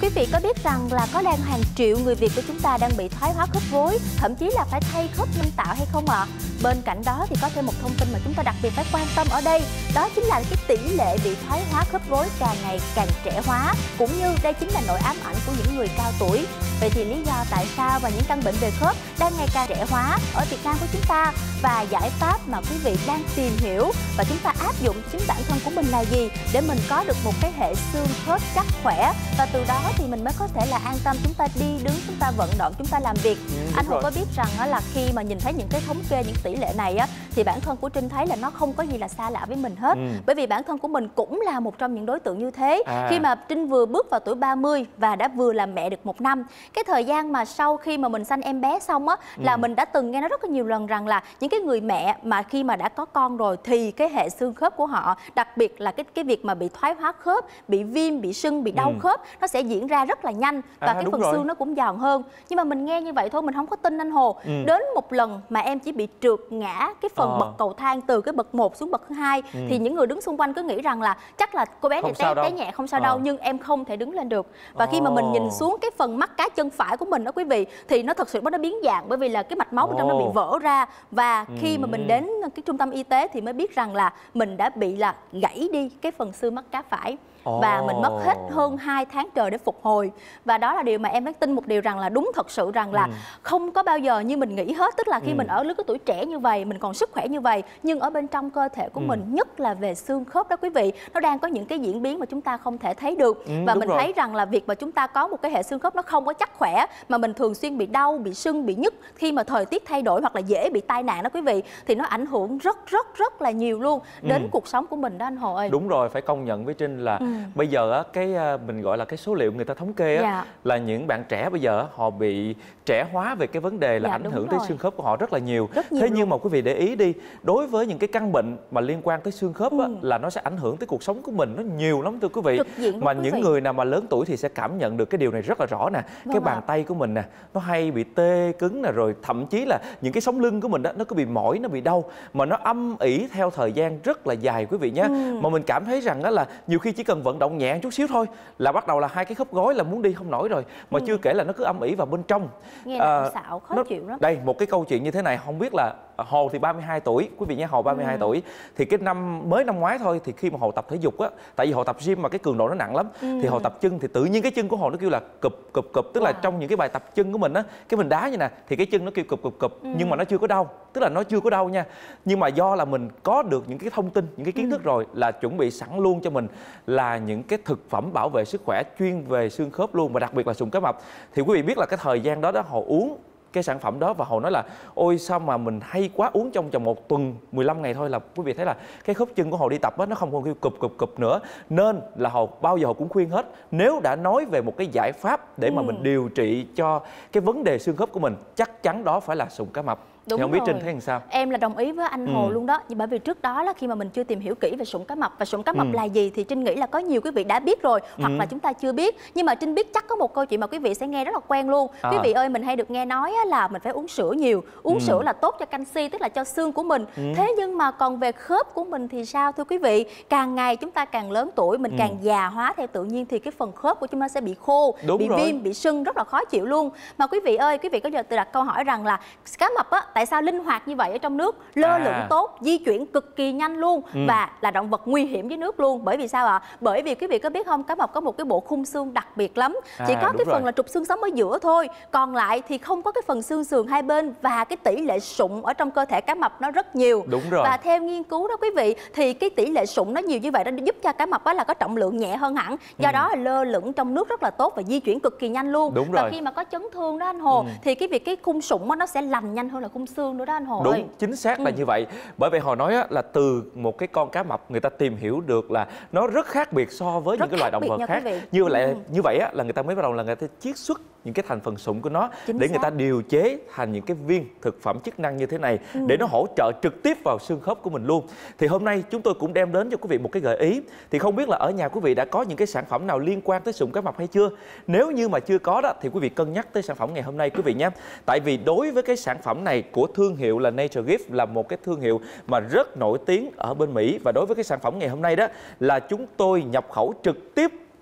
Quý vị có biết rằng là có đang hàng triệu người Việt của chúng ta đang bị thoái hóa khớp gối, thậm chí là phải thay khớp nhân tạo hay không ạ? Bên cạnh đó thì có thêm một thông tin mà chúng ta đặc biệt phải quan tâm ở đây, đó chính là cái tỷ lệ bị thoái hóa khớp gối càng ngày càng trẻ hóa, cũng như đây chính là nỗi ám ảnh của những người cao tuổi. Vậy thì lý do tại sao và những căn bệnh về khớp đang ngày càng trẻ hóa ở Việt Nam của chúng ta, và giải pháp mà quý vị đang tìm hiểu và chúng ta áp dụng chính bản thân của mình là gì để mình có được một cái hệ xương khớp chắc khỏe, và từ đó thì mình mới có thể là an tâm chúng ta đi đứng, chúng ta vận động, chúng ta làm việc. Anh Hồ có biết rằng là khi mà nhìn thấy những cái thống kê, những tỷ lệ này thì bản thân của Trinh thấy là nó không có gì là xa lạ với mình hết. Bởi vì bản thân của mình cũng là một trong những đối tượng như thế. Khi mà Trinh vừa bước vào tuổi 30 và đã vừa làm mẹ được 1 năm, cái thời gian mà sau khi mà mình sanh em bé xong là mình đã từng nghe nói rất là nhiều lần rằng là những cái người mẹ mà khi mà đã có con rồi thì cái hệ xương khớp của họ, đặc biệt là cái việc mà bị thoái hóa khớp, bị viêm, bị sưng, bị đau khớp, nó sẽ diễn ra rất là nhanh và cái phần xương nó cũng giòn hơn. Nhưng mà mình nghe như vậy thôi mình không có tin anh Hồ. Đến một lần mà em chỉ bị trượt ngã cái phần bậc cầu thang từ cái bậc 1 xuống bậc 2 thì những người đứng xung quanh cứ nghĩ rằng là chắc là cô bé này té nhẹ không sao đâu, nhưng em không thể đứng lên được. Và khi mà mình nhìn xuống cái phần mắt cá chân phải của mình đó quý vị, thì nó thật sự nó biến dạng, bởi vì là cái mạch máu bên trong nó bị vỡ ra. Và khi mà mình đến cái trung tâm y tế thì mới biết rằng là mình đã bị là gãy đi cái phần xương mắt cá phải. Và mình mất hết hơn 2 tháng trời để phục hồi. Và đó là điều mà em mới tin một điều rằng là đúng thật sự rằng là không có bao giờ như mình nghĩ hết. Tức là khi mình ở lứa cái tuổi trẻ như vậy, mình còn sức khỏe như vậy, nhưng ở bên trong cơ thể của mình, nhất là về xương khớp đó quý vị, nó đang có những cái diễn biến mà chúng ta không thể thấy được. Và mình thấy rằng là việc mà chúng ta có một cái hệ xương khớp nó không có chắc khỏe, mà mình thường xuyên bị đau, bị sưng, bị nhức khi mà thời tiết thay đổi, hoặc là dễ bị tai nạn đó quý vị, thì nó ảnh hưởng rất là nhiều luôn đến cuộc sống của mình đó anh Hồ ơi. Đúng rồi, phải công nhận với Trinh là bây giờ cái mình gọi là cái số liệu người ta thống kê là những bạn trẻ bây giờ họ bị trẻ hóa về cái vấn đề là ảnh hưởng tới xương khớp của họ rất là nhiều. Thế nhưng mà quý vị để ý đi, đối với những cái căn bệnh mà liên quan tới xương khớp là nó sẽ ảnh hưởng tới cuộc sống của mình nó nhiều lắm thưa quý vị. Mà những người nào mà lớn tuổi thì sẽ cảm nhận được cái điều này rất là rõ nè. Cái bàn tay của mình nè, nó hay bị tê cứng nè, rồi thậm chí là những cái sống lưng của mình đó, nó cứ bị mỏi, nó bị đau mà nó âm ỉ theo thời gian rất là dài quý vị nhé. Mà mình cảm thấy rằng đó là nhiều khi chỉ cần vận động nhẹ chút xíu thôi là bắt đầu là hai cái khớp gối là muốn đi không nổi rồi, mà chưa kể là nó cứ âm ỉ vào bên trong. Nghe nó xạo khó chịu lắm. Đây một cái câu chuyện như thế này, không biết là Hồ thì 32 tuổi quý vị nhé, Hồ 32 tuổi thì cái năm ngoái thôi, thì khi mà Hồ tập thể dục á, tại vì Hồ tập gym mà cái cường độ nó nặng lắm, thì Hồ tập chân thì tự nhiên cái chân của Hồ nó kêu là cụp, tức là trong những cái bài tập chân của mình á, cái mình đá như nè thì cái chân nó kêu cụp, nhưng mà nó chưa có đau, tức là nó chưa có đau nha. Nhưng mà do là mình có được những cái thông tin, những cái kiến thức rồi, là chuẩn bị sẵn luôn cho mình là những cái thực phẩm bảo vệ sức khỏe chuyên về xương khớp luôn, và đặc biệt là sụn cá mập. Thì quý vị biết là cái thời gian đó Hồ uống cái sản phẩm đó và Hồ nói là ôi sao mà mình hay quá, uống trong vòng 1 tuần 15 ngày thôi là quý vị thấy là cái khớp chân của Hồ đi tập á, nó không còn kêu cụp nữa. Nên là Hồ bao giờ Hồ cũng khuyên hết, nếu đã nói về một cái giải pháp để mà mình điều trị cho cái vấn đề xương khớp của mình, chắc chắn đó phải là sụn cá mập. Đúng thì không rồi. biết Trinh thấy làm sao? Em là đồng ý với anh Hồ luôn đó. Bởi vì trước đó là khi mà mình chưa tìm hiểu kỹ về sụn cá mập và sụn cá mập là gì thì Trinh nghĩ là có nhiều quý vị đã biết rồi, hoặc là chúng ta chưa biết. Nhưng mà Trinh biết chắc có một câu chuyện mà quý vị sẽ nghe rất là quen luôn. Quý vị ơi, mình hay được nghe nói là mình phải uống sữa nhiều. Uống sữa là tốt cho canxi, tức là cho xương của mình. Thế nhưng mà còn về khớp của mình thì sao thưa quý vị? Càng ngày chúng ta càng lớn tuổi, mình càng già hóa theo tự nhiên thì cái phần khớp của chúng ta sẽ bị khô, bị viêm, bị sưng, rất là khó chịu luôn. Mà quý vị ơi, quý vị có giờ tự đặt câu hỏi rằng là cá mập á, tại sao linh hoạt như vậy ở trong nước, lơ lửng tốt, di chuyển cực kỳ nhanh luôn, và là động vật nguy hiểm dưới nước luôn. Bởi vì sao ạ? Bởi vì quý vị có biết không, cá mập có một cái bộ khung xương đặc biệt lắm. Chỉ có cái phần là trục xương sống ở giữa thôi, còn lại thì không có cái phần xương sườn hai bên, và cái tỷ lệ sụn ở trong cơ thể cá mập nó rất nhiều. Và theo nghiên cứu đó quý vị, thì cái tỷ lệ sụn nó nhiều như vậy nó giúp cho cá mập là có trọng lượng nhẹ hơn hẳn, do đó là lơ lửng trong nước rất là tốt và di chuyển cực kỳ nhanh luôn. Và khi mà có chấn thương đó anh Hồ, thì cái việc cái khung sụn nó sẽ lành nhanh hơn là khung xương nữa đó anh Hồ. Đúng, chính xác là như vậy. Bởi vậy Hồ nói là từ một cái con cá mập người ta tìm hiểu được là nó rất khác biệt so với những cái loài động vật khác. Như vậy là người ta mới bắt đầu là người ta chiết xuất những cái thành phần sụn của nó để người ta điều chế thành những cái viên thực phẩm chức năng như thế này để nó hỗ trợ trực tiếp vào xương khớp của mình luôn. Thì hôm nay chúng tôi cũng đem đến cho quý vị một cái gợi ý. Thì không biết là ở nhà quý vị đã có những cái sản phẩm nào liên quan tới sụn cá mập hay chưa? Nếu như mà chưa có đó thì quý vị cân nhắc tới sản phẩm ngày hôm nay quý vị nhé. Tại vì đối với cái sản phẩm này của thương hiệu là NatureGift, là một cái thương hiệu mà rất nổi tiếng ở bên Mỹ, và đối với cái sản phẩm ngày hôm nay đó là chúng tôi nhập khẩu trực tiếp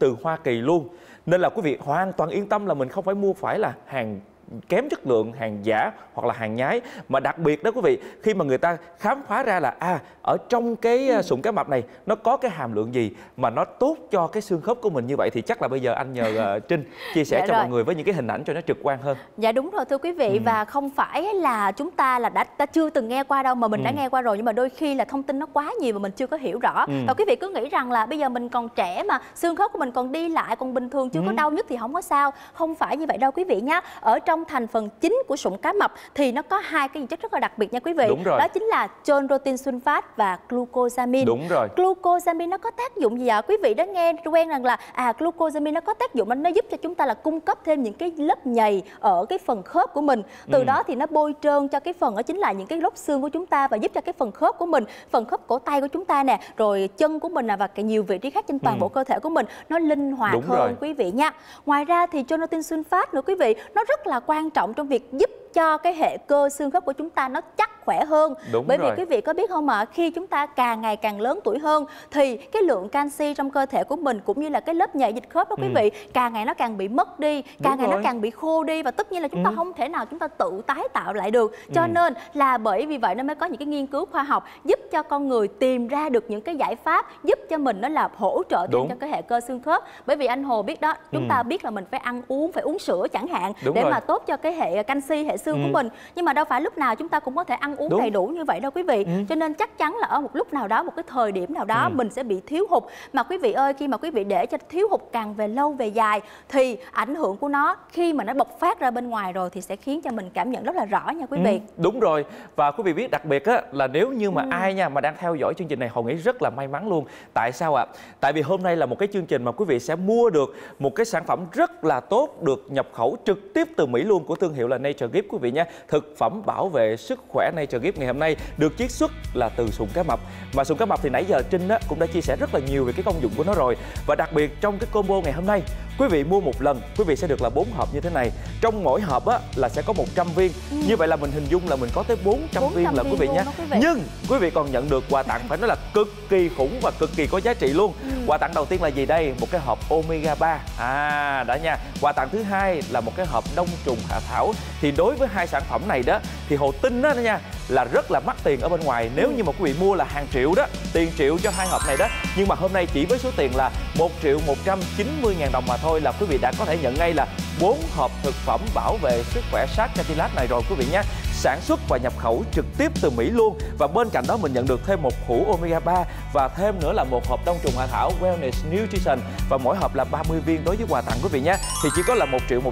từ Hoa Kỳ luôn. Nên là quý vị hoàn toàn yên tâm là mình không phải mua phải là hàng kém chất lượng, hàng giả hoặc là hàng nhái. Mà đặc biệt đó quý vị, khi mà người ta khám phá ra là ở trong cái sụn cá mập này nó có cái hàm lượng gì mà nó tốt cho cái xương khớp của mình như vậy, thì chắc là bây giờ anh nhờ Trinh chia sẻ cho mọi người với những cái hình ảnh cho nó trực quan hơn. Dạ đúng rồi thưa quý vị, và không phải là chúng ta là đã chưa từng nghe qua đâu, mà mình đã nghe qua rồi, nhưng mà đôi khi là thông tin nó quá nhiều mà mình chưa có hiểu rõ. Và quý vị cứ nghĩ rằng là bây giờ mình còn trẻ mà xương khớp của mình còn đi lại, còn bình thường, chưa có đau nhức thì không có sao. Không phải như vậy đâu quý vị nhé. Ở trong thành phần chính của sụn cá mập thì nó có hai cái chất rất là đặc biệt nha quý vị. Đúng rồi. Đó chính là chondroitin sulfat và glucosamine. Đúng rồi. Glucosamine nó có tác dụng gì ạ? Quý vị đã nghe quen rằng là glucosamine nó có tác dụng, nó giúp cho chúng ta là cung cấp thêm những cái lớp nhầy ở cái phần khớp của mình. Từ đó thì nó bôi trơn cho cái phần, đó chính là những cái lớp xương của chúng ta, và giúp cho cái phần khớp của mình, phần khớp cổ tay của chúng ta nè, rồi chân của mình và nhiều vị trí khác trên toàn bộ cơ thể của mình nó linh hoạt hơn quý vị nha. Ngoài ra thì chondroitin sulfat nữa quý vị, nó rất là quan trọng trong việc giúp cho cái hệ cơ xương khớp của chúng ta nó chắc khỏe hơn. Bởi vì quý vị có biết không ạ, khi chúng ta càng ngày càng lớn tuổi hơn thì cái lượng canxi trong cơ thể của mình cũng như là cái lớp nhầy dịch khớp đó quý vị, càng ngày nó càng bị mất đi, càng ngày nó càng bị khô đi, và tất nhiên là chúng ta không thể nào chúng ta tự tái tạo lại được. Cho nên là bởi vì vậy nó mới có những cái nghiên cứu khoa học giúp cho con người tìm ra được những cái giải pháp giúp cho mình nó là hỗ trợ thêm cho cái hệ cơ xương khớp. Bởi vì anh Hồ biết đó, chúng ta biết là mình phải ăn uống, phải uống sữa chẳng hạn, để mà tốt cho cái hệ canxi, hệ xương của mình. Nhưng mà đâu phải lúc nào chúng ta cũng có thể ăn uống đầy đủ như vậy đâu quý vị. Cho nên chắc chắn là ở một lúc nào đó, một cái thời điểm nào đó mình sẽ bị thiếu hụt. Mà quý vị ơi, khi mà quý vị để cho thiếu hụt càng về lâu về dài thì ảnh hưởng của nó khi mà nó bộc phát ra bên ngoài rồi thì sẽ khiến cho mình cảm nhận rất là rõ nha quý vị. Đúng rồi. Và quý vị biết đặc biệt là nếu như mà ai nha mà đang theo dõi chương trình này, Hồng nghĩ rất là may mắn luôn. Tại sao ạ? Tại vì hôm nay là một cái chương trình mà quý vị sẽ mua được một cái sản phẩm rất là tốt, được nhập khẩu trực tiếp từ Mỹ luôn, của thương hiệu là NatureGift quý vị nhé. Thực phẩm bảo vệ sức khỏe NatureGift ngày hôm nay được chiết xuất là từ sụn cá mập. Mà sụn cá mập thì nãy giờ Trinh cũng đã chia sẻ rất là nhiều về cái công dụng của nó rồi. Và đặc biệt trong cái combo ngày hôm nay, quý vị mua một lần quý vị sẽ được là 4 hộp như thế này. Trong mỗi hộp là sẽ có 100 viên. Như vậy là mình hình dung là mình có tới 400 viên là quý vị nhé. Nhưng quý vị còn nhận được quà tặng phải nói là cực kỳ khủng và cực kỳ có giá trị luôn. Quà tặng đầu tiên là gì đây? Một cái hộp Omega 3. Đã nha. Quà tặng thứ hai là một cái hộp đông trùng hạ thảo. Thì đối với hai sản phẩm này đó thì Hồ tin đó nha là rất là mắc tiền ở bên ngoài. Nếu như mà quý vị mua là hàng triệu đó, tiền triệu cho hai hộp này đó. Nhưng mà hôm nay chỉ với số tiền là 1.190.000 đồng mà thôi là quý vị đã có thể nhận ngay là 4 hộp thực phẩm bảo vệ sức khỏe sát Cartilage này rồi quý vị nhé. Sản xuất và nhập khẩu trực tiếp từ Mỹ luôn. Và bên cạnh đó mình nhận được thêm một hũ Omega 3 và thêm nữa là một hộp đông trùng hạ thảo Wellness Nutrition, và mỗi hộp là 30 viên đối với quà tặng quý vị nhé. Thì chỉ có là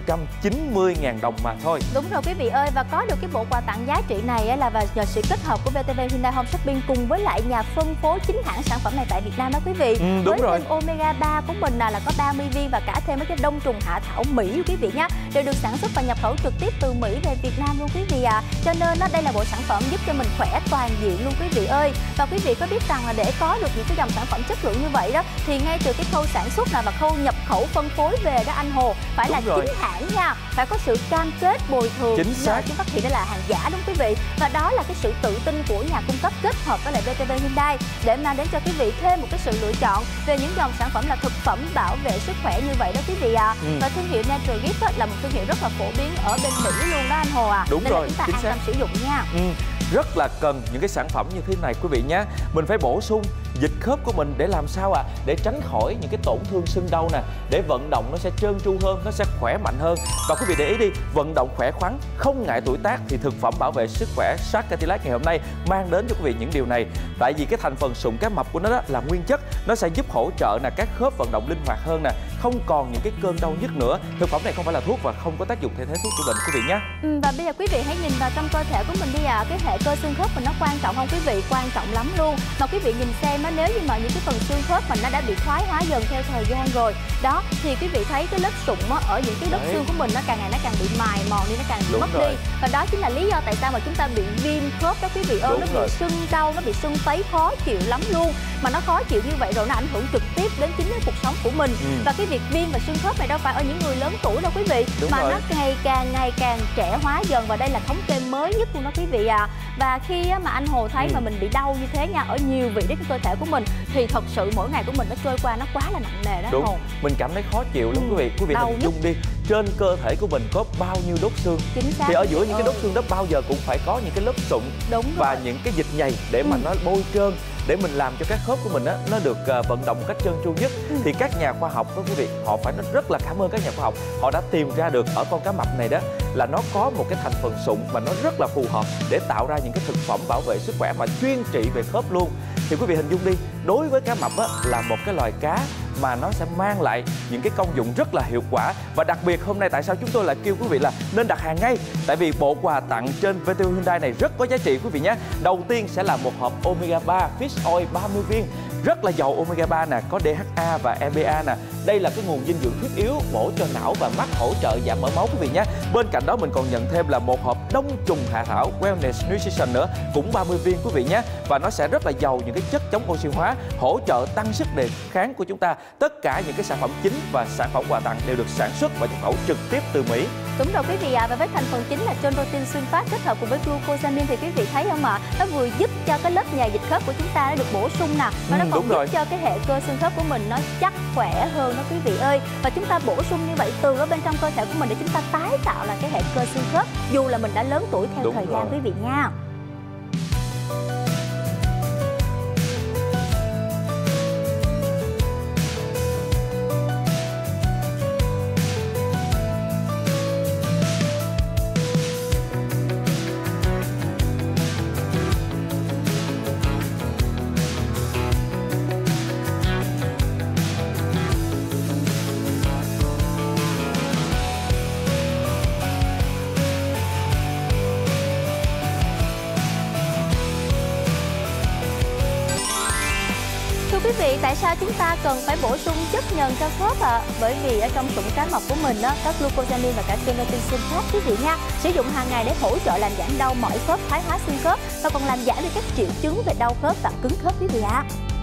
1.190.000 đồng mà thôi. Đúng rồi quý vị ơi, và có được cái bộ quà tặng giá trị này là nhờ sự kết hợp của VTV Hyundai Home Shopping cùng với lại nhà phân phối chính hãng sản phẩm này tại Việt Nam đó quý vị. Đúng rồi. Thêm Omega 3 của mình là có 30 viên và cả thêm mấy cái đông trùng hạ thảo Mỹ quý vị nhé, đều được sản xuất và nhập khẩu trực tiếp từ Mỹ về Việt Nam luôn quý vị ạ. Cho nên đây là bộ sản phẩm giúp cho mình khỏe toàn diện luôn quý vị ơi. Và quý vị có biết rằng là để có được những cái dòng sản phẩm chất lượng như vậy đó thì ngay từ cái khâu sản xuất và khâu nhập khẩu phân phối về đó anh Hồ phải là chính hãng nha, phải có sự cam kết bồi thường. Chính xác. Chúng phát hiện đây là hàng giả đúng quý vị. Và đó là cái sự tự tin của nhà cung cấp kết hợp với lại VTV Hyundai để mang đến cho quý vị thêm một cái sự lựa chọn về những dòng sản phẩm là thực phẩm bảo vệ sức khỏe như vậy đó quý vị ạ. Và thương hiệu NatureGift là một thương hiệu rất là phổ biến ở bên Mỹ luôn đó anh Hồ ạ. Đúng nên rồi, là chúng ta an tâm sử dụng nha. Rất là cần những cái sản phẩm như thế này quý vị nhé. Mình phải bổ sung dịch khớp của mình để làm sao để tránh khỏi những cái tổn thương sưng đau nè, để vận động nó sẽ trơn tru hơn, nó sẽ khỏe mạnh hơn. Và quý vị để ý đi, vận động khỏe khoắn, không ngại tuổi tác thì thực phẩm bảo vệ sức khỏe sát Cartilage ngày hôm nay mang đến cho quý vị những điều này. Tại vì cái thành phần sụn cá mập của nó đó là nguyên chất, nó sẽ giúp hỗ trợ các khớp vận động linh hoạt hơn nè, không còn những cái cơn đau nhức nữa. Thực phẩm này không phải là thuốc và không có tác dụng thay thế thuốc chữa bệnh quý vị nhé. Và bây giờ quý vị hãy nhìn vào trong cơ thể của mình đi ạ. Cái hệ cơ xương khớp mình nó quan trọng không quý vị? Quan trọng lắm luôn. Mà quý vị nhìn xem nếu như mà những cái phần xương khớp mình nó đã bị thoái hóa dần theo thời gian rồi đó, thì quý vị thấy cái lớp sụn ở những cái lớp xương của mình nó càng ngày nó càng bị mài mòn đi, nó càng bị mất đi. Và đó chính là lý do tại sao mà chúng ta bị viêm khớp đó quý vị ơi. Nó bị sưng đau, nó bị sưng tấy khó chịu lắm luôn. Mà nó khó chịu như vậy rồi nó ảnh hưởng trực tiếp đến chính cái cuộc sống của mình. Và cái việc viêm và sưng khớp này đâu phải ở những người lớn tuổi đâu quý vị, mà nó ngày càng trẻ hóa dần, và đây là thống kê mới nhất luôn đó quý vị ạ. Và khi mà anh Hồ thấy mà mình bị đau như thế nha, ở nhiều vị trí trong cơ thể của mình thì thật sự mỗi ngày của mình nó trôi qua nó quá là nặng nề đó. Đúng, mình cảm thấy khó chịu lắm quý vị. Quý vị hình dung đi, trên cơ thể của mình có bao nhiêu đốt xương. Chính xác. Thì ở giữa những cái đốt xương đó bao giờ cũng phải có những cái lớp sụn và những cái dịch nhầy để mà nó bôi trơn, để mình làm cho các khớp của mình á nó được vận động một cách trơn tru nhất. Thì các nhà khoa học đó quý vị, họ phải rất là cảm ơn các nhà khoa học, họ đã tìm ra được ở con cá mập này đó là nó có một cái thành phần sụn mà nó rất là phù hợp để tạo ra những cái thực phẩm bảo vệ sức khỏe mà chuyên trị về khớp luôn. Thì quý vị hình dung đi, đối với cá mập á là một cái loài cá mà nó sẽ mang lại những cái công dụng rất là hiệu quả. Và đặc biệt hôm nay tại sao chúng tôi lại kêu quý vị là nên đặt hàng ngay, tại vì bộ quà tặng trên VTV Hyundai này rất có giá trị quý vị nhé. Đầu tiên sẽ là một hộp Omega 3 Fish Oil 30 viên, rất là giàu Omega 3 nè, có DHA và EPA nè. Đây là cái nguồn dinh dưỡng thiết yếu bổ cho não và mắt, hỗ trợ giảm mỡ máu quý vị nhé. Bên cạnh đó mình còn nhận thêm là một hộp đông trùng hạ thảo Wellness Nutrition nữa, cũng 30 viên quý vị nhé. Và nó sẽ rất là giàu những cái chất chống oxy hóa, hỗ trợ tăng sức đề kháng của chúng ta. Tất cả những cái sản phẩm chính và sản phẩm quà tặng đều được sản xuất và nhập khẩu trực tiếp từ Mỹ. Đúng rồi quý vị ạ, và với thành phần chính là chondroitin sulfat kết hợp cùng với glucosamine thì quý vị thấy không ạ? Nó vừa giúp cho cái lớp nhầy dịch khớp của chúng ta nó được bổ sung nè, và nó còn giúp cho cái hệ cơ xương khớp của mình nó chắc khỏe hơn đó quý vị ơi. Và chúng ta bổ sung như vậy từ ở bên trong cơ thể của mình để chúng ta tái tạo lại cái hệ cơ xương khớp dù là mình đã lớn tuổi theo thời gian quý vị nha. Quý vị, tại sao chúng ta cần phải bổ sung chất nhờn cho khớp ạ? Bởi vì ở trong sụn cá mập của mình đó, có glucosamine và cả chondroitin sulfat quý vị nha. Sử dụng hàng ngày để hỗ trợ làm giảm đau mỏi khớp, thoái hóa xương khớp và còn làm giảm được các triệu chứng về đau khớp và cứng khớp quý vị ạ.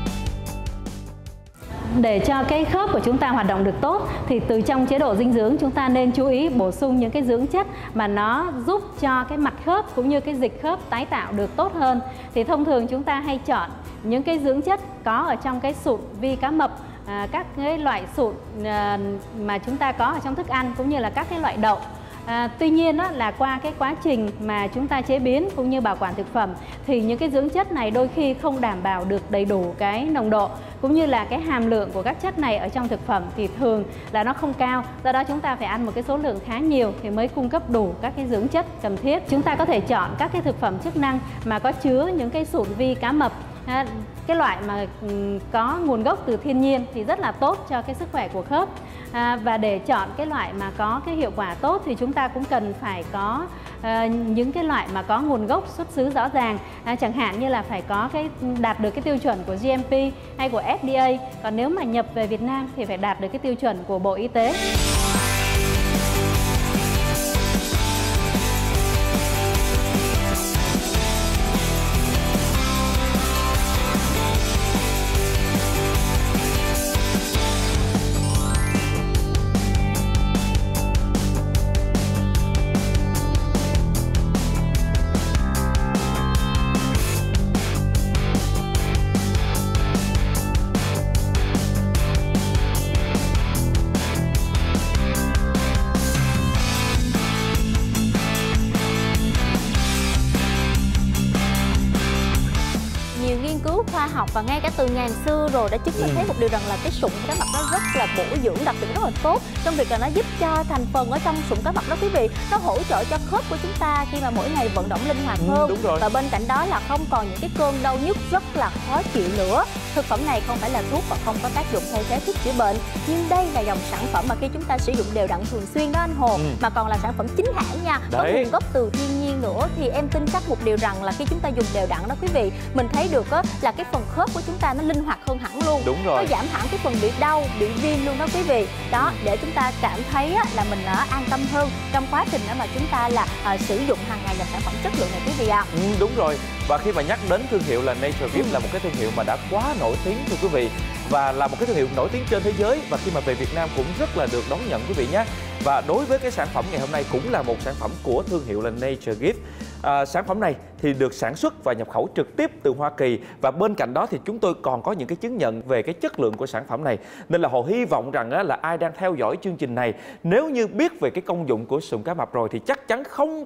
Để cho cái khớp của chúng ta hoạt động được tốt thì từ trong chế độ dinh dưỡng chúng ta nên chú ý bổ sung những cái dưỡng chất mà nó giúp cho cái mặt khớp cũng như cái dịch khớp tái tạo được tốt hơn. Thì thông thường chúng ta hay chọn những cái dưỡng chất có ở trong cái sụn vi cá mập, các cái loại sụn mà chúng ta có ở trong thức ăn cũng như là các cái loại đậu. Tuy nhiên đó, là qua cái quá trình mà chúng ta chế biến cũng như bảo quản thực phẩm thì những cái dưỡng chất này đôi khi không đảm bảo được đầy đủ cái nồng độ cũng như là cái hàm lượng của các chất này ở trong thực phẩm thì thường là nó không cao. Do đó chúng ta phải ăn một cái số lượng khá nhiều thì mới cung cấp đủ các cái dưỡng chất cần thiết. Chúng ta có thể chọn các cái thực phẩm chức năng mà có chứa những cái sụn vi cá mập, cái loại mà có nguồn gốc từ thiên nhiên thì rất là tốt cho cái sức khỏe của khớp. Và để chọn cái loại mà có cái hiệu quả tốt thì chúng ta cũng cần phải có những cái loại mà có nguồn gốc xuất xứ rõ ràng, chẳng hạn như là phải có cái đạt được cái tiêu chuẩn của GMP hay của FDA. Còn nếu mà nhập về Việt Nam thì phải đạt được cái tiêu chuẩn của Bộ Y tế. Khoa học và ngay cả từ ngàn xưa rồi đã chứng minh thấy một điều rằng là cái sụn cá mập nó rất là bổ dưỡng, đặc biệt rất là tốt trong việc là nó giúp cho thành phần ở trong sụn cá mập đó quý vị, nó hỗ trợ cho khớp của chúng ta khi mà mỗi ngày vận động linh hoạt hơn. Và bên cạnh đó là không còn những cái cơn đau nhức rất là khó chịu nữa. Thực phẩm này không phải là thuốc và không có tác dụng thay thế thuốc chữa bệnh, nhưng đây là dòng sản phẩm mà khi chúng ta sử dụng đều đặn thường xuyên đó anh Hồ, mà còn là sản phẩm chính hãng nha, có nguồn gốc từ thiên nhiên nữa. Thì em tin chắc một điều rằng là khi chúng ta dùng đều đặn đó quý vị, mình thấy được là cái phần khớp của chúng ta nó linh hoạt hơn hẳn luôn. Nó giảm hẳn cái phần bị đau, bị viêm luôn đó quý vị. Đó, để chúng ta cảm thấy là mình an tâm hơn trong quá trình mà chúng ta là sử dụng hàng ngày dòng sản phẩm chất lượng này quý vị ạ. Đúng rồi. Và khi mà nhắc đến thương hiệu là Nature Gift là một cái thương hiệu mà đã quá nổi tiếng thưa quý vị, và là một cái thương hiệu nổi tiếng trên thế giới, và khi mà về Việt Nam cũng rất là được đón nhận quý vị nhé. Và đối với cái sản phẩm ngày hôm nay cũng là một sản phẩm của thương hiệu là Nature Gift. Sản phẩm này thì được sản xuất và nhập khẩu trực tiếp từ Hoa Kỳ, và bên cạnh đó thì chúng tôi còn có những cái chứng nhận về cái chất lượng của sản phẩm này. Nên là Hồ hy vọng rằng là ai đang theo dõi chương trình này, nếu như biết về cái công dụng của sụn cá mập rồi thì chắc chắn không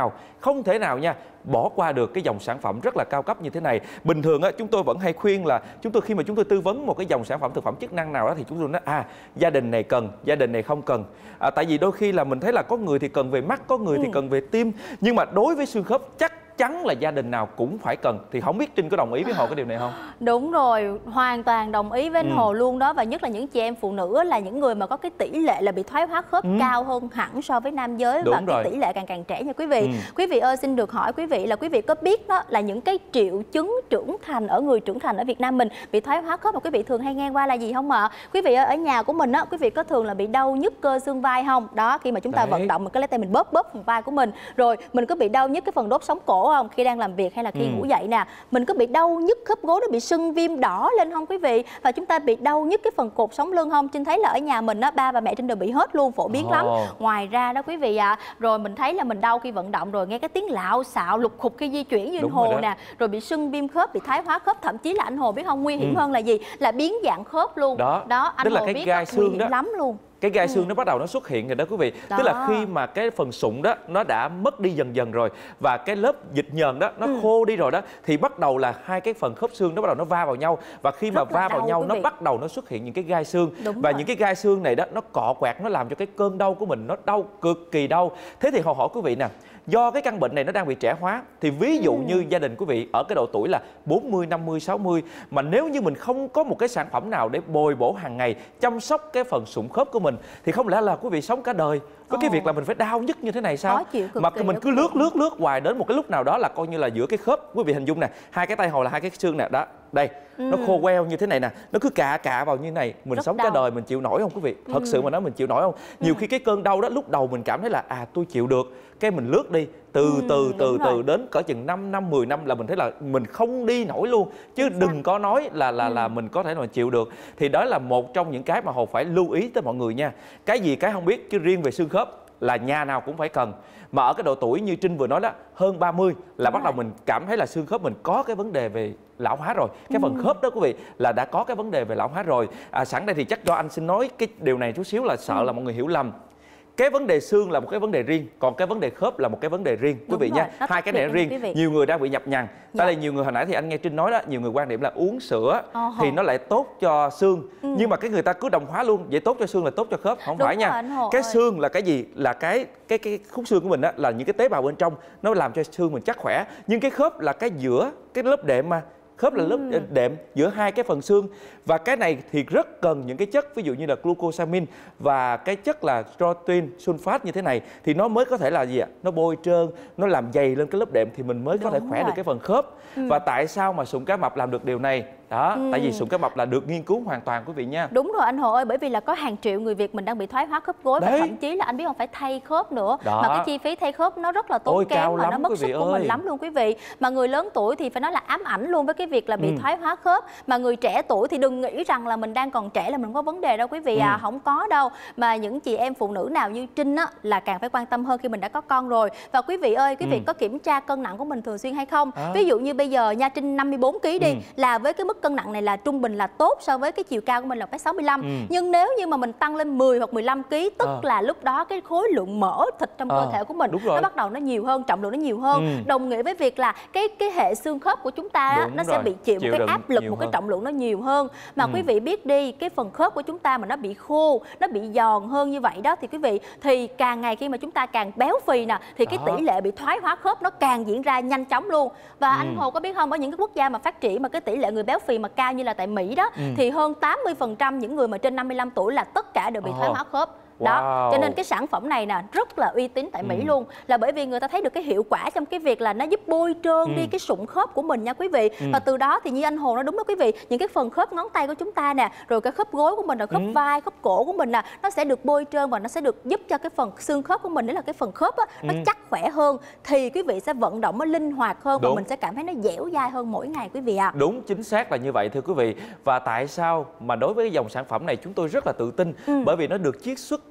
thể nào nha bỏ qua được cái dòng sản phẩm rất là cao cấp như thế này. Bình thường á, chúng tôi vẫn hay khuyên là khi mà chúng tôi tư vấn một cái dòng sản phẩm thực phẩm chức năng nào đó thì chúng tôi nói gia đình này cần, gia đình này không cần. Tại vì đôi khi là mình thấy là có người thì cần về mắt, có người thì cần về tim, nhưng mà đối với xương khớp chắc chắn là gia đình nào cũng phải cần. Thì không biết Trinh có đồng ý với Hồ cái điều này không? Đúng rồi, hoàn toàn đồng ý với anh Hồ luôn đó. Và nhất là những chị em phụ nữ là những người mà có cái tỷ lệ là bị thoái hóa khớp cao hơn hẳn so với nam giới. Đúng và cái tỷ lệ càng trẻ nha quý vị. Quý vị ơi, xin được hỏi quý vị là quý vị có biết đó là những cái triệu chứng trưởng thành ở người trưởng thành ở Việt Nam mình bị thoái hóa khớp mà quý vị thường hay nghe qua là gì không ạ? Quý vị ơi, ở nhà của mình á, quý vị có thường là bị đau nhức cơ xương vai không? Đó, khi mà chúng ta vận động mình cứ lấy tay mình bóp phần vai của mình, rồi mình có bị đau nhức cái phần đốt sống cổ không? Khi đang làm việc hay là khi ngủ dậy nè, mình có bị đau nhức khớp gối, nó bị sưng viêm đỏ lên không quý vị? Và chúng ta bị đau nhức cái phần cột sống lưng không? Trinh thấy là ở nhà mình á, ba và mẹ Trinh đều bị hết luôn, phổ biến lắm. Ngoài ra đó quý vị ạ, rồi mình thấy là mình đau khi vận động, rồi nghe cái tiếng lạo xạo lục khục khi di chuyển như anh Hồ nè, rồi bị sưng viêm khớp, bị thái hóa khớp, thậm chí là anh Hồ biết không, nguy hiểm hơn là gì? Là biến dạng khớp luôn. Đó anh Hồ biết gai xương nguy hiểm lắm luôn. Cái gai xương nó bắt đầu nó xuất hiện rồi đó quý vị. Tức là khi mà cái phần sụn đó nó đã mất đi dần dần rồi, và cái lớp dịch nhờn đó nó khô đi rồi đó, thì bắt đầu là hai cái phần khớp xương nó bắt đầu nó va vào nhau, và khi mà va vào nhau nó bắt đầu nó xuất hiện những cái gai xương. Và những cái gai xương này đó nó cọ quẹt, nó làm cho cái cơn đau của mình nó đau, cực kỳ đau. Thế thì Hồ hỏi quý vị nè, do cái căn bệnh này nó đang bị trẻ hóa, thì ví dụ như gia đình quý vị ở cái độ tuổi là 40, 50, 60, mà nếu như mình không có một cái sản phẩm nào để bồi bổ hàng ngày, chăm sóc cái phần sụn khớp của mình, thì không lẽ là quý vị sống cả đời với cái việc là mình phải đau nhức như thế này sao? Mà mình cứ lướt hoài, đến một cái lúc nào đó là coi như là giữa cái khớp, quý vị hình dung nè, hai cái tay Hồ là hai cái xương nè, đó đây, nó khô queo như thế này nè, nó cứ cạ vào như thế này, mình rất sống cả đời mình chịu nổi không quý vị? Thật sự mà nói mình chịu nổi không? Nhiều khi cái cơn đau đó lúc đầu mình cảm thấy là tôi chịu được, cái mình lướt đi, từ từ đến cỡ chừng 5 năm, 10 năm là mình thấy là mình không đi nổi luôn, chứ đừng có nói là mình có thể là chịu được. Thì đó là một trong những cái mà Hồ phải lưu ý tới mọi người nha. Cái gì cái không biết, chứ riêng về xương khớp là nhà nào cũng phải cần. Mà ở cái độ tuổi như Trinh vừa nói đó, hơn 30 là bắt đầu mình cảm thấy là xương khớp mình có cái vấn đề về lão hóa rồi. Cái phần khớp đó quý vị là đã có cái vấn đề về lão hóa rồi. Sẵn đây thì chắc do anh xin nói cái điều này chút xíu là sợ là mọi người hiểu lầm. Cái vấn đề xương là một cái vấn đề riêng, còn cái vấn đề khớp là một cái vấn đề riêng quý vị nha. Hai cái này riêng. Nhiều người đang bị nhập nhằng. Tại đây nhiều người hồi nãy thì anh nghe Trinh nói đó, nhiều người quan điểm là uống sữa thì nó lại tốt cho xương. Nhưng mà cái người ta cứ đồng hóa luôn, vậy tốt cho xương là tốt cho khớp, không phải nha. Cái xương là cái gì? Là cái khúc xương của mình á, là những cái tế bào bên trong nó làm cho xương mình chắc khỏe. Nhưng cái khớp là cái giữa cái lớp đệm mà. Khớp là lớp đệm giữa hai cái phần xương, và cái này thì rất cần những cái chất ví dụ như là glucosamine và cái chất là protein sulfat như thế này, thì nó mới có thể là gì ạ? Nó bôi trơn, nó làm dày lên cái lớp đệm thì mình mới có thể khỏe được cái phần khớp. Và tại sao mà sụn cá mập làm được điều này? Đó, tại vì sụn cá mập là được nghiên cứu hoàn toàn quý vị nha. Đúng rồi anh Hồ ơi, bởi vì là có hàng triệu người Việt mình đang bị thoái hóa khớp gối, và thậm chí là anh biết không, phải thay khớp nữa. Mà cái chi phí thay khớp nó rất là tốn kém, mà nó mất sức của mình lắm luôn quý vị. Mà người lớn tuổi thì phải nói là ám ảnh luôn với cái việc là bị thoái hóa khớp. Mà người trẻ tuổi thì đừng nghĩ rằng là mình đang còn trẻ là mình có vấn đề đâu quý vị à, không có đâu. Mà những chị em phụ nữ nào như Trinh á là càng phải quan tâm hơn khi mình đã có con rồi. Và quý vị ơi, quý vị có kiểm tra cân nặng của mình thường xuyên hay không? Ví dụ như bây giờ nha, Trinh 54 kg đi, là với cái mức cân nặng này là trung bình là tốt so với cái chiều cao của mình là 1m65. Nhưng nếu như mà mình tăng lên 10 hoặc 15 kg, tức là lúc đó cái khối lượng mỡ thịt trong cơ thể của mình nó bắt đầu nó nhiều hơn, trọng lượng nó nhiều hơn. Đồng nghĩa với việc là cái hệ xương khớp của chúng ta nó sẽ bị chịu một cái áp lực, một cái trọng lượng nó nhiều hơn. Mà quý vị biết đi, cái phần khớp của chúng ta mà nó bị khô, nó bị giòn hơn như vậy đó, thì quý vị thì càng ngày khi mà chúng ta càng béo phì nè, thì cái tỷ lệ bị thoái hóa khớp nó càng diễn ra nhanh chóng luôn. Và anh Hồ có biết không, ở những cái quốc gia mà phát triển mà cái tỷ lệ người béo phì mà cao như là tại Mỹ đó, thì hơn 80% những người mà trên 55 tuổi là tất cả đều bị thoái hóa khớp. Đó, cho nên cái sản phẩm này nè rất là uy tín tại Mỹ luôn, là bởi vì người ta thấy được cái hiệu quả trong cái việc là nó giúp bôi trơn đi cái sụn khớp của mình nha quý vị. Và từ đó thì như anh Hồ nói đúng đó quý vị, những cái phần khớp ngón tay của chúng ta nè, rồi cái khớp gối của mình, rồi khớp vai, khớp cổ của mình nè, nó sẽ được bôi trơn và nó sẽ được giúp cho cái phần xương khớp của mình, đó là cái phần khớp á, nó chắc khỏe hơn, thì quý vị sẽ vận động nó linh hoạt hơn và mình sẽ cảm thấy nó dẻo dai hơn mỗi ngày quý vị ạ. Đúng, chính xác là như vậy thưa quý vị. Và tại sao mà đối với cái dòng sản phẩm này chúng tôi rất là tự tin, bởi vì nó được chiết xuất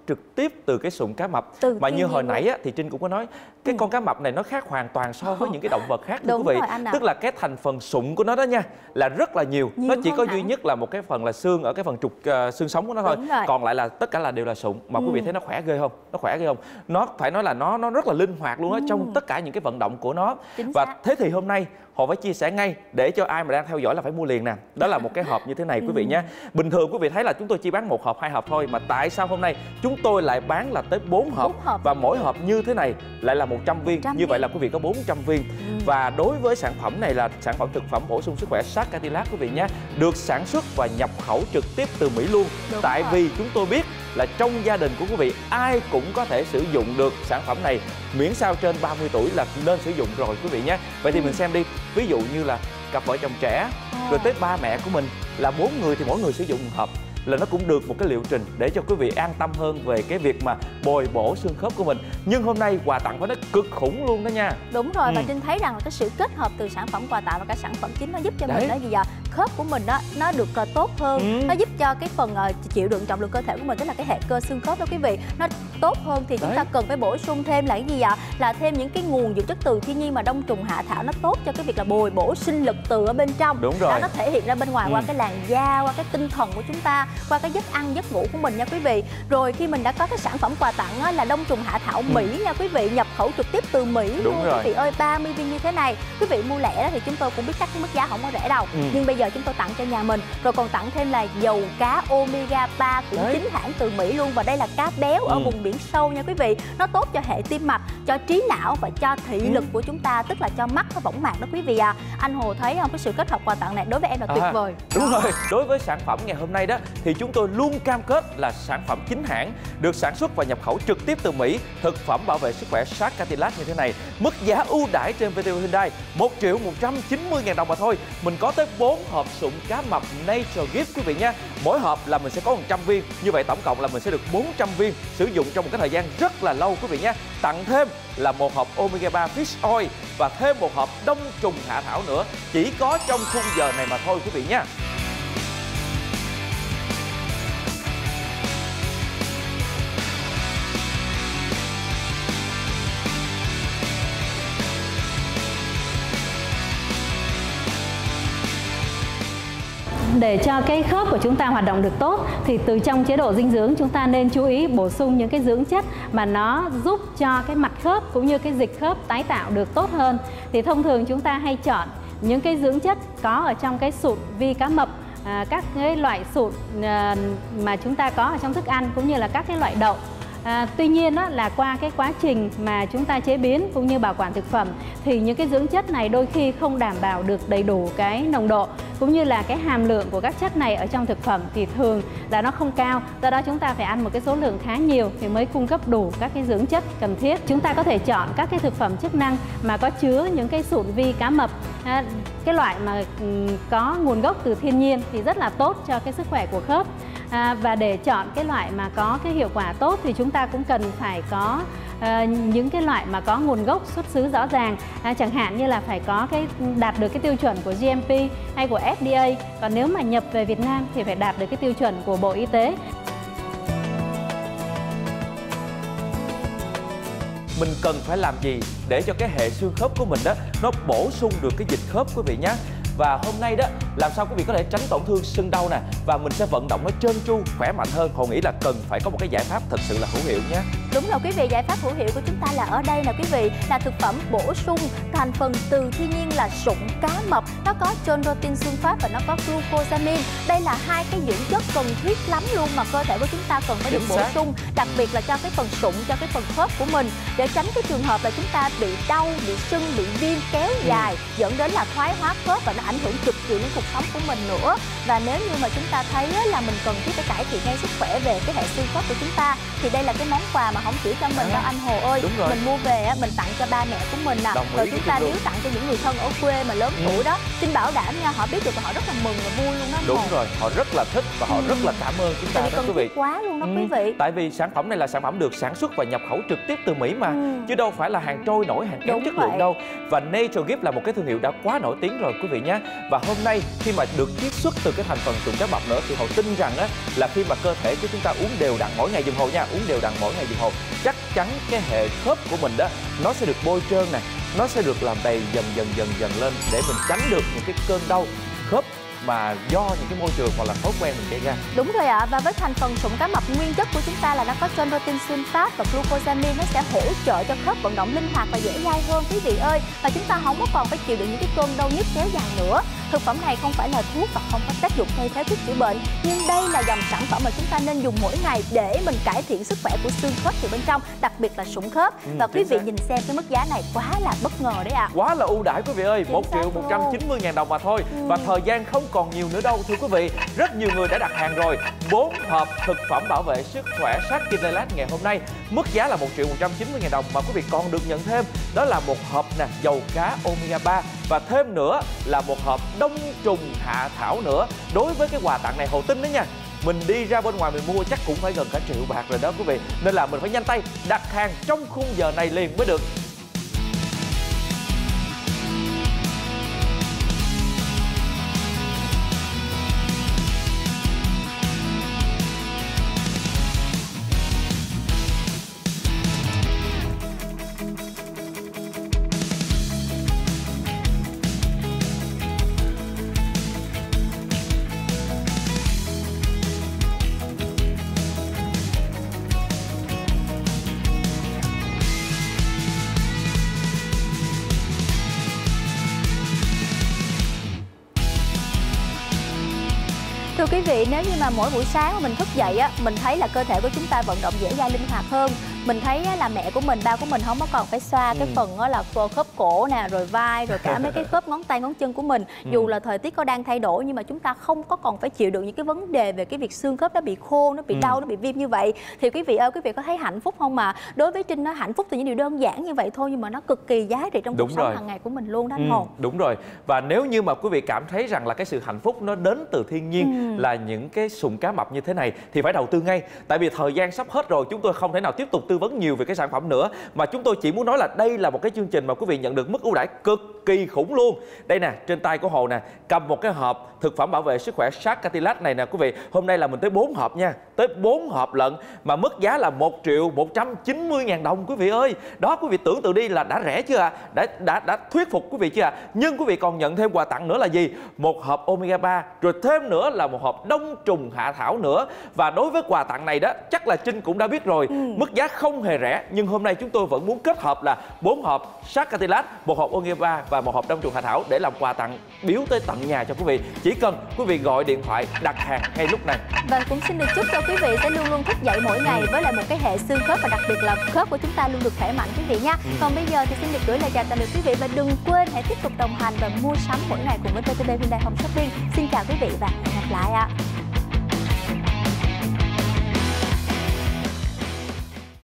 trực tiếp từ cái sụn cá mập. Mà như hồi nãy á, thì Trinh cũng có nói cái con cá mập này nó khác hoàn toàn so với những cái động vật khác, thưa quý vị. Tức là cái thành phần sụn của nó đó nha là rất là nhiều. Nó chỉ có duy nhất là một cái phần là xương ở cái phần trục xương sống của nó thôi. Còn lại là tất cả là đều là sụn. Mà quý vị thấy nó khỏe ghê không? Nó khỏe ghê không? Nó phải nói là nó rất là linh hoạt luôn á trong tất cả những cái vận động của nó. Và thế thì hôm nay Hồ phải chia sẻ ngay để cho ai mà đang theo dõi là phải mua liền nè. Đó là một cái hộp như thế này quý vị nhé. Bình thường quý vị thấy là chúng tôi chỉ bán 1 hộp, 2 hộp thôi, mà tại sao hôm nay chúng tôi lại bán là tới 4 hộp và mỗi hộp như thế này lại là 100 viên. Như vậy là quý vị có 400 viên. Và đối với sản phẩm này là sản phẩm thực phẩm bổ sung sức khỏe Shark Cartilage quý vị nhé, được sản xuất và nhập khẩu trực tiếp từ Mỹ luôn. Tại vì chúng tôi biết là trong gia đình của quý vị ai cũng có thể sử dụng được sản phẩm này, miễn sao trên 30 tuổi là nên sử dụng rồi quý vị nhé. Vậy thì mình xem đi, ví dụ như là cặp vợ chồng trẻ rồi tới ba mẹ của mình là 4 người thì mỗi người sử dụng một hộp là nó cũng được một cái liệu trình để cho quý vị an tâm hơn về cái việc mà bồi bổ xương khớp của mình. Nhưng hôm nay quà tặng phải nói cực khủng luôn đó nha. Đúng rồi, và Trinh thấy rằng là cái sự kết hợp từ sản phẩm quà tặng và cả sản phẩm chính nó giúp cho mình đó gì giờ khớp của mình đó nó được tốt hơn, nó giúp cho cái phần chịu đựng trọng lượng cơ thể của mình, tức là cái hệ cơ xương khớp đó quý vị, nó tốt hơn. Thì chúng ta cần phải bổ sung thêm là cái gì ạ? Là thêm những cái nguồn dưỡng chất từ thiên nhiên mà đông trùng hạ thảo, nó tốt cho cái việc là bồi bổ sinh lực từ ở bên trong. Đúng rồi. Nó thể hiện ra bên ngoài qua cái làn da, qua cái tinh thần của chúng ta, qua cái giấc ăn giấc ngủ của mình nha quý vị. Rồi khi mình đã có cái sản phẩm quà tặng á, là đông trùng hạ thảo Mỹ nha quý vị, nhập khẩu trực tiếp từ Mỹ luôn quý vị ơi, 30 viên như thế này. Quý vị mua lẻ đó thì chúng tôi cũng biết chắc cái mức giá không có rẻ đâu, nhưng bây giờ chúng tôi tặng cho nhà mình, rồi còn tặng thêm là dầu cá omega 3 cũng chính hãng từ Mỹ luôn. Và đây là cá béo ở vùng biển sâu nha quý vị, nó tốt cho hệ tim mạch, cho trí não và cho thị lực của chúng ta, tức là cho mắt và võng mạc đó quý vị à. Anh Hồ thấy không, cái sự kết hợp quà tặng này đối với em là tuyệt vời. Đúng rồi, đối với sản phẩm ngày hôm nay đó thì chúng tôi luôn cam kết là sản phẩm chính hãng, được sản xuất và nhập khẩu trực tiếp từ Mỹ, thực phẩm bảo vệ sức khỏe Shark Cartilage như thế này. Mức giá ưu đãi trên VTV Hyundai 1.190.000 đồng mà thôi. Mình có tới 4 hộp sụn cá mập Nature Gift quý vị nha. Mỗi hộp là mình sẽ có 100 viên. Như vậy tổng cộng là mình sẽ được 400 viên sử dụng trong một cái thời gian rất là lâu quý vị nha. Tặng thêm là một hộp omega 3 fish oil và thêm một hộp đông trùng hạ thảo nữa. Chỉ có trong khung giờ này mà thôi quý vị nha. Để cho cái khớp của chúng ta hoạt động được tốt thì từ trong chế độ dinh dưỡng chúng ta nên chú ý bổ sung những cái dưỡng chất mà nó giúp cho cái mặt khớp cũng như cái dịch khớp tái tạo được tốt hơn. Thì thông thường chúng ta hay chọn những cái dưỡng chất có ở trong cái sụn vi cá mập, các cái loại sụn mà chúng ta có ở trong thức ăn cũng như là các cái loại đậu. Tuy nhiên đó là qua cái quá trình mà chúng ta chế biến cũng như bảo quản thực phẩm thì những cái dưỡng chất này đôi khi không đảm bảo được đầy đủ cái nồng độ cũng như là cái hàm lượng của các chất này ở trong thực phẩm thì thường là nó không cao. Do đó chúng ta phải ăn một cái số lượng khá nhiều thì mới cung cấp đủ các cái dưỡng chất cần thiết. Chúng ta có thể chọn các cái thực phẩm chức năng mà có chứa những cái sụn vi cá mập, cái loại mà có nguồn gốc từ thiên nhiên thì rất là tốt cho cái sức khỏe của khớp. Và để chọn cái loại mà có cái hiệu quả tốt thì chúng ta cũng cần phải có những cái loại mà có nguồn gốc xuất xứ rõ ràng, chẳng hạn như là phải có cái đạt được cái tiêu chuẩn của GMP hay của FDA. Còn nếu mà nhập về Việt Nam thì phải đạt được cái tiêu chuẩn của Bộ Y tế. Mình cần phải làm gì để cho cái hệ xương khớp của mình đó nó bổ sung được cái dịch khớp quý vị nhé. Và hôm nay đó làm sao quý vị có thể tránh tổn thương sưng đau nè, và mình sẽ vận động nó trơn tru khỏe mạnh hơn. Hồ nghĩ là cần phải có một cái giải pháp thật sự là hữu hiệu nhé. Đúng rồi quý vị, giải pháp hữu hiệu của chúng ta là ở đây nè quý vị, là thực phẩm bổ sung thành phần từ thiên nhiên là sụn cá mập. Nó có chondroitin sulfat và nó có glucosamine. Đây là hai cái dưỡng chất cần thiết lắm luôn mà cơ thể của chúng ta cần phải được bổ sung, đặc biệt là cho cái phần sụn, cho cái phần khớp của mình, để tránh cái trường hợp là chúng ta bị đau, bị sưng, bị viêm kéo dài dẫn đến là thoái hóa khớp và nó ảnh hưởng trực diện đến cuộc sống của mình nữa. Và nếu như mà chúng ta thấy là mình cần thiết phải cải thiện ngay sức khỏe về cái hệ xương khớp của chúng ta thì đây là cái món quà mà không chỉ cho mình đâu anh Hồ ơi. Mình mua về mình tặng cho ba mẹ của mình nè, rồi chúng ta biếu tặng cho những người thân ở quê mà lớn tuổi đó. Xin bảo đảm nha, họ biết được và họ rất là mừng và vui luôn đó. Đúng rồi, họ rất là thích và họ rất là cảm ơn chúng ta đó quý vị. Quá luôn đó quý vị. Tại vì sản phẩm này là sản phẩm được sản xuất và nhập khẩu trực tiếp từ Mỹ mà, chứ đâu phải là hàng trôi nổi, hàng kém chất lượng đâu. Và Nature Gift là một cái thương hiệu đã quá nổi tiếng rồi quý vị nhé. Và hôm nay khi mà được chiết xuất từ cái thành phần sụn cá mập nữa, thì Hậu tin rằng á là khi mà cơ thể của chúng ta uống đều đặn mỗi ngày giùm Hậu nha, uống đều đặn mỗi ngày giùm Hậu, chắc chắn cái hệ khớp của mình đó nó sẽ được bôi trơn nè, nó sẽ được làm đầy dần dần lên để mình tránh được những cái cơn đau khớp mà do những cái môi trường hoặc là thói quen mình gây ra. Đúng rồi ạ. Và với thành phần sụn cá mập, nguyên chất của chúng ta là nó có chondroitin sulfat và glucosamine, nó sẽ hỗ trợ cho khớp vận động linh hoạt và dẻo dai hơn quý vị ơi. Và chúng ta không có còn phải chịu đựng những cái cơn đau nhức kéo dài nữa. Thực phẩm này không phải là thuốc và không có tác dụng thay thế thuốc chữa bệnh, nhưng đây là dòng sản phẩm mà chúng ta nên dùng mỗi ngày để mình cải thiện sức khỏe của xương khớp từ bên trong, đặc biệt là sụn khớp. Và quý vị nhìn xem cái mức giá này quá là bất ngờ đấy ạ. Quá là ưu đãi quý vị ơi, 1.190.000 đồng mà thôi. Và thời gian không còn nhiều nữa đâu thưa quý vị. Rất nhiều người đã đặt hàng rồi. 4 hộp thực phẩm bảo vệ sức khỏe Sakidelat ngày hôm nay mức giá là 1.190.000 đồng, mà quý vị còn được nhận thêm đó là một hộp nè dầu cá omega 3 và thêm nữa là một hộp đông trùng hạ thảo nữa. Đối với cái quà tặng này Hậu tin đó nha, mình đi ra bên ngoài mình mua chắc cũng phải gần cả 1 triệu bạc rồi đó quý vị. Nên là mình phải nhanh tay đặt hàng trong khung giờ này liền mới được. Thưa quý vị, nếu như mà mỗi buổi sáng mà mình thức dậy á, mình thấy là cơ thể của chúng ta vận động dẻo dai linh hoạt hơn. Mình thấy là mẹ của mình, ba của mình không có còn phải xoa cái phần đó là khớp cổ nè, rồi vai, rồi cả mấy cái khớp ngón tay ngón chân của mình. Dù là thời tiết có đang thay đổi nhưng mà chúng ta không có còn phải chịu đựng những cái vấn đề về cái việc xương khớp nó bị khô, nó bị đau, nó bị viêm như vậy. Thì quý vị ơi, quý vị có thấy hạnh phúc không mà? Đối với Trinh, nó hạnh phúc từ những điều đơn giản như vậy thôi, nhưng mà nó cực kỳ giá trị trong cuộc sống hàng ngày của mình luôn đó anh Hồn. Đúng rồi. Và nếu như mà quý vị cảm thấy rằng là cái sự hạnh phúc nó đến từ thiên nhiên, là những cái sụn cá mập như thế này, thì phải đầu tư ngay. Tại vì thời gian sắp hết rồi, chúng tôi không thể nào tiếp tục tư vấn nhiều về cái sản phẩm nữa, mà chúng tôi chỉ muốn nói là đây là một cái chương trình mà quý vị nhận được mức ưu đãi cực kỳ khủng luôn. Đây nè, trên tay của Hồ nè, cầm một cái hộp thực phẩm bảo vệ sức khỏe Sakidelat này nè quý vị. Hôm nay là mình tới 4 hộp nha, tới 4 hộp lận mà mức giá là 1.190.000 đồng quý vị ơi. Đó, quý vị tưởng tượng đi là đã rẻ chưa ạ? Đã thuyết phục quý vị chưa ạ? Nhưng quý vị còn nhận thêm quà tặng nữa là gì? Một hộp omega 3, rồi thêm nữa là một hộp đông trùng hạ thảo nữa. Và đối với quà tặng này đó, chắc là Trinh cũng đã biết rồi, mức giá không hề rẻ, nhưng hôm nay chúng tôi vẫn muốn kết hợp là 4 hộp Sakidelat, một hộp omega 3 và một hộp đông trùng hạ thảo để làm quà tặng biếu tới tận nhà cho quý vị. Chỉ cần quý vị gọi điện thoại đặt hàng ngay lúc này. Và cũng xin được chúc cho quý vị sẽ luôn luôn thức dậy mỗi ngày với lại một cái hệ xương khớp, và đặc biệt là khớp của chúng ta luôn được khỏe mạnh quý vị nha. Còn bây giờ thì xin được gửi lời chào tạm biệt quý vị, và đừng quên hãy tiếp tục đồng hành và mua sắm mỗi ngày cùng với TTB Hyundai Home Shopping. Xin chào quý vị và hẹn gặp lại ạ.